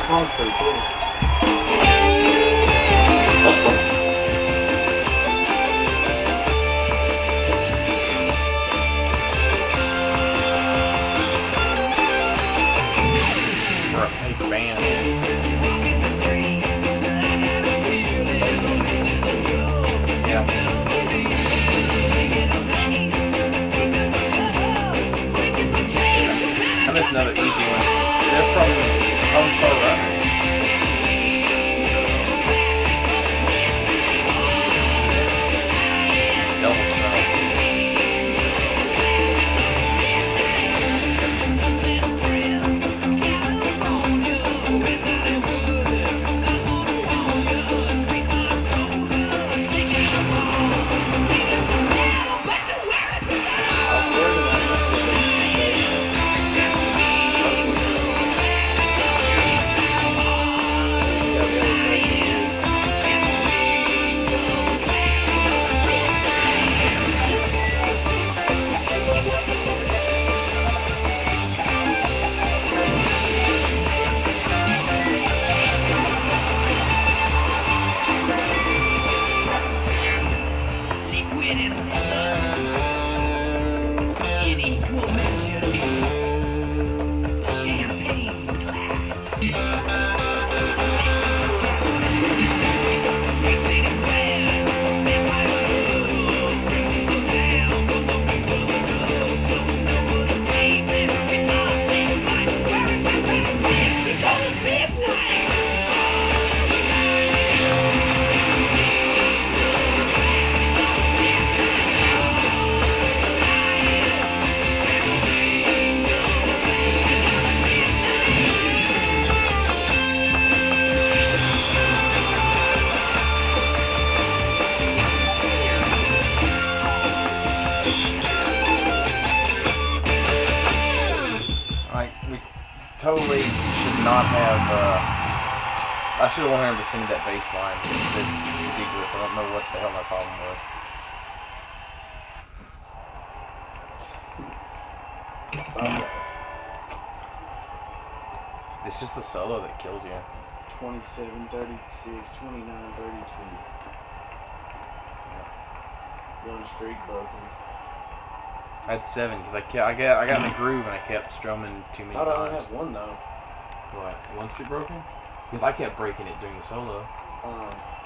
song's pretty cool. That's another easy one. They're from Encore, right? Double Star. Totally should not have, I should have wanted him to sing that bass line. It's ridiculous. I don't know what the hell my problem was. It's just the solo that kills you. 27, 36, 29, 32. One streak broken. I had 7 because I got in the groove and I kept strumming too many times. I only have 1 though. What? 1 streak broken? Because I kept breaking it during the solo.